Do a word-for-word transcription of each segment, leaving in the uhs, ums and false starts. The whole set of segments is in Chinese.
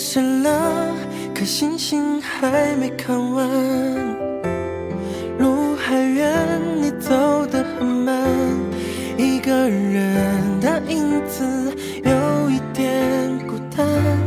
深了，可星星还没看完。路还远，你走得很慢，一个人的影子有一点孤单。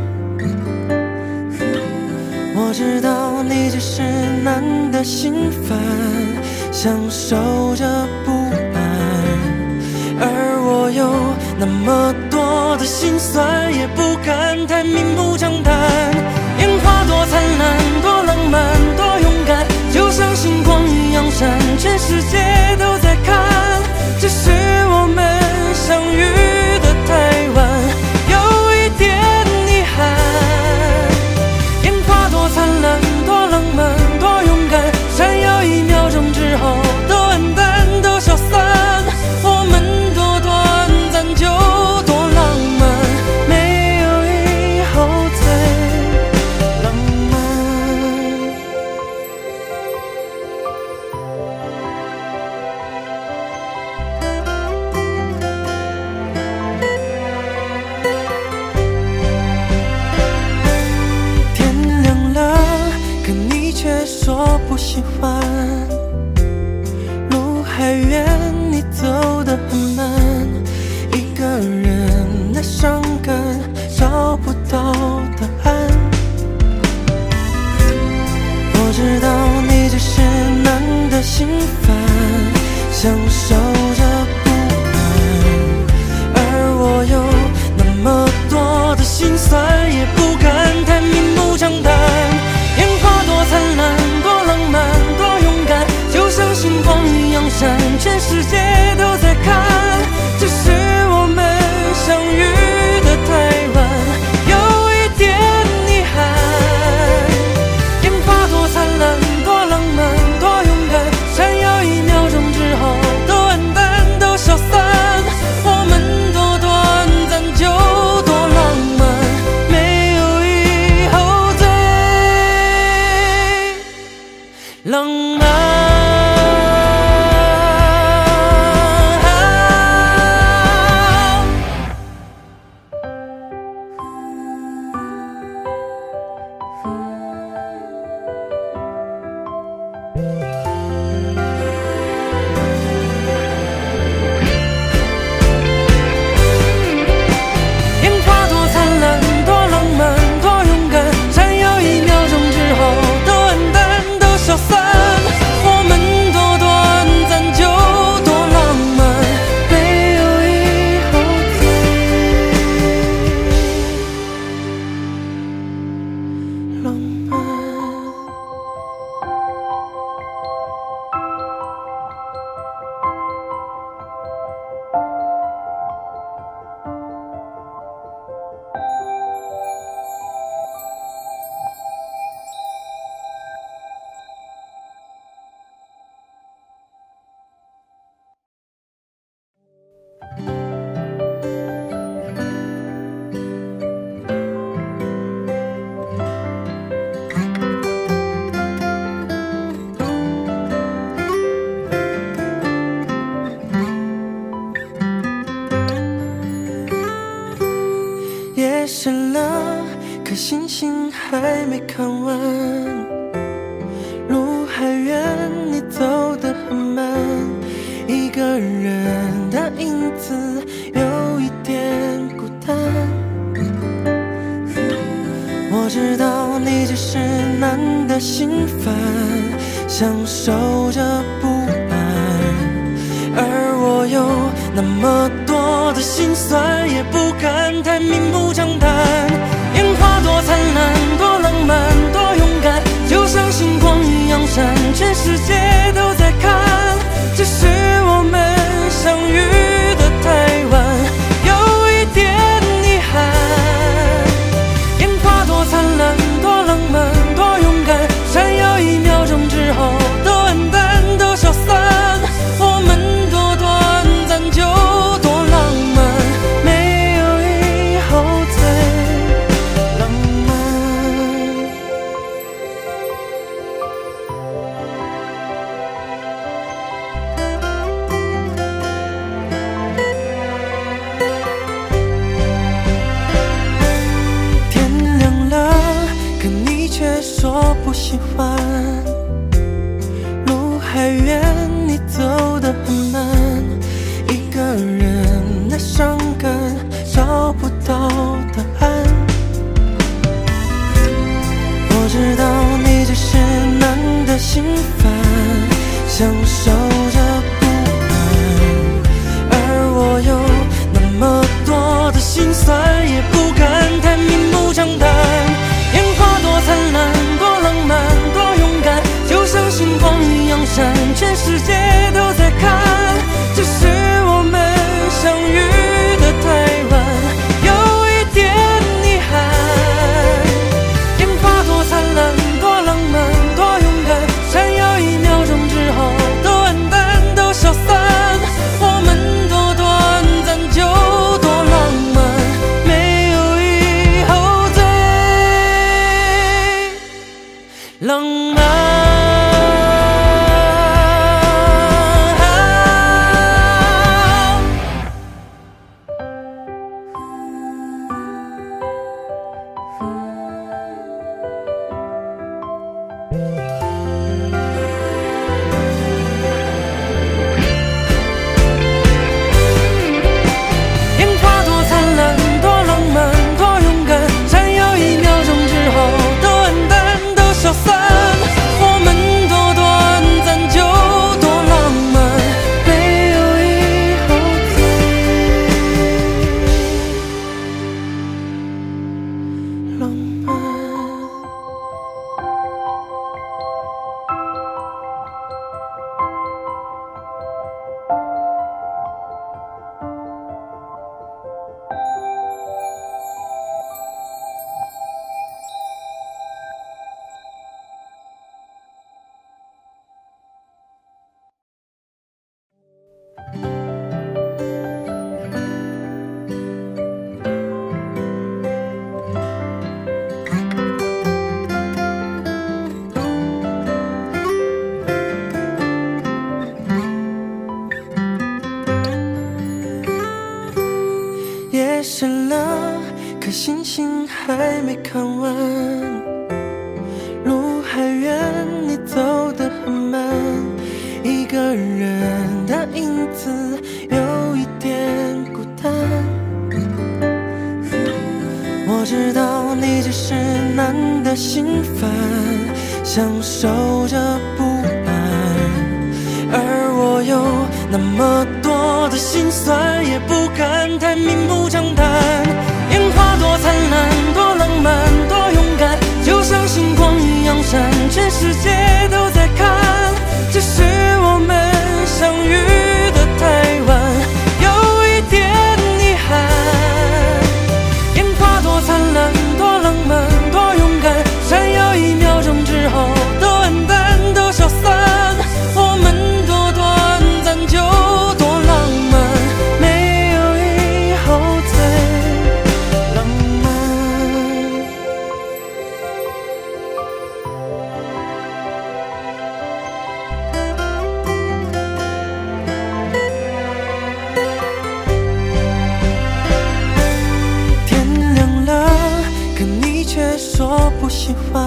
我知道你只是难得心烦，享受着不安，而我有那么多的心酸，也不敢太明目张胆。烟花多灿烂，多浪漫，多勇敢，就像星光一样闪，全世界都在看。只是我们相遇的太晚，有一点遗憾。烟花多灿烂，多浪漫，多勇敢，闪耀一秒钟之后都暗淡，都消散。我们多短暂就多浪漫，没有以后最浪漫。天亮了，可你却说不喜欢。路还远，你走得很慢，一个人的伤感找不到答案。我知道你只是难得心烦，享受着不安，而我有那么多的心酸，也不敢太明目张胆。烟花多灿烂，多浪漫，多勇敢，就像星光一样闪，全世界都在看。只是我们相遇的太晚，有一点遗憾。烟花多灿烂，多浪漫，多勇敢，闪耀一秒钟之后都暗淡，都消散。我们多短暂就多浪漫，没有以后最浪漫。烟花多灿烂，多浪漫，多勇敢，闪耀一秒钟之后都暗淡，都消散。我们多短暂就多浪漫，没有以后最浪漫。夜深了，可星星还没看完。路还远，你走得很慢，一个人的影子有一点孤单。我知道你只是难得心烦，享受着不安，而我有那么多的心酸，也不敢太明目张胆。烟花多灿烂，多浪漫，多勇敢，就像星光一样闪，全世界都在看。只是我们相遇的太晚，有一点遗憾。烟花多灿烂，多浪漫，多勇敢，闪耀一秒钟之后都暗淡，都消散。我们多短暂就多浪漫，没有以后最浪漫。 喜欢。路还远，你走得很慢，一个人的伤感找不到答案。我知道你只是难得心烦，享受着不安，而我有那么多的心酸，也不敢太明目张胆。烟花多灿烂，多浪漫，多勇敢，就像星光一样闪，全世界都在看。只是我们相遇的太晚，有一点遗憾。烟花多灿烂，多浪漫，多勇敢，闪耀一秒钟之后都暗淡，都消散。我们多短暂就多浪漫，没有以后最浪漫。夜深了，可星星还没看完，路还远，你走得很慢，一个人的影子有一点孤单。我知道你只是难得心烦，享受着不安，而我有那么多的心酸，也不敢太明目张胆。烟花多灿烂，多浪漫，多勇敢，就像星光一样闪，全世界都在看。只是我们相遇的太晚，有一点遗憾。烟花多灿烂，多浪漫，多勇敢，闪耀一秒钟之后都暗淡，都消散。我们多短暂就多浪漫，没有以后最浪漫。天亮了，可你却说不喜欢。